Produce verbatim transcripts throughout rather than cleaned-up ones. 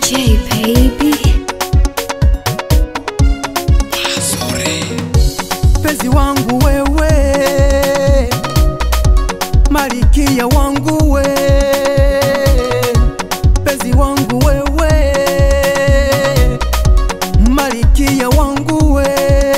J baby. Penzi wangu wewe, malikia wangu we, penzi wangu wewe, malikia wangu we,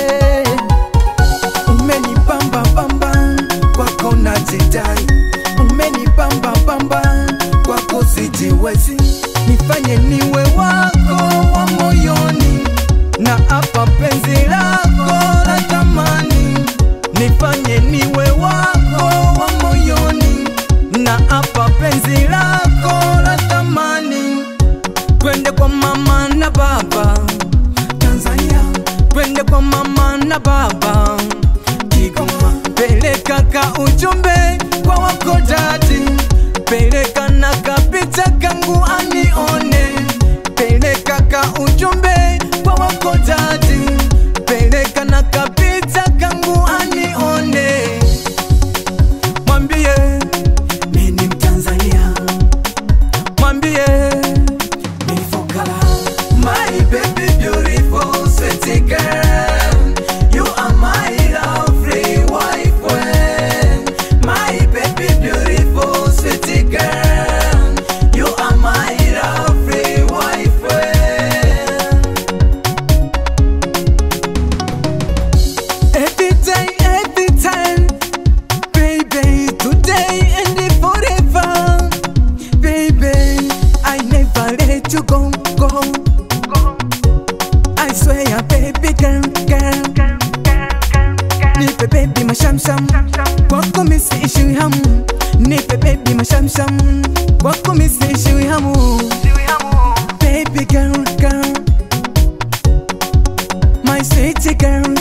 umenipamba pamba kwako najidai, umenipamba pamba kwako sijiwezi, nifanye niwe wako wa moyoni, na hapa penzi lako la thamani, nifanye niwe wako wa moyoni, na hapa penzi lako la thamani. Twende kwa mama na baba Tanzania, twende kwa mama na baba Kigoma, peleka ka ujumbe kwa wako dadi, peleka na kapicha kangu anione, peleka ka ujumbe kwa wako dadi, peleka na kapicha kangu anione, mwambie mimi Mtanzania, mwambie mimi Fokala. My baby beautiful sweet girl, you are my lovely wife. My baby beautiful sweet girl, you are my lovely wife. Every day, every time, baby, today and forever, baby, I never let you go, go. I swear, baby girl, girl, nipe baby mashamsham, kwako misiishiwi hamu, nipe baby mashamsham, kwako misiishiwi hamu, baby girl, girl, my sweet girl.